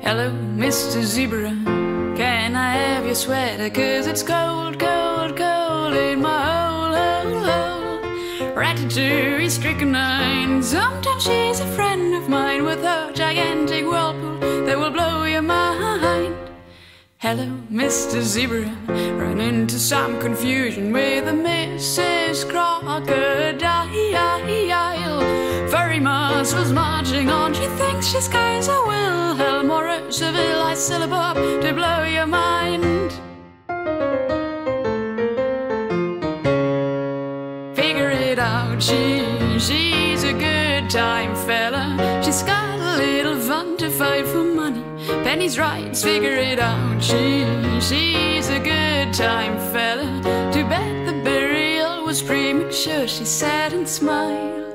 Hello, Mr. Zebra, can I have your sweater? 'Cause it's cold, cold, cold in my hole, hole, hole. Ratatouille, strychnine, sometimes she's a friend of mine with her gigantic whirlpool that will blow your mind. Hello, Mr. Zebra, run into some confusion with a Mrs. Crocodile. Furry muscles marching on, she thinks she's Kaiser Wilhelm or a civilized syllabub to blow your mind. Figure it out, she's a good time fella. She's got a little fun to fight for money, pennies, rights, figure it out. She's a good time fella. Too bad the burial was premature, she sat and smiled.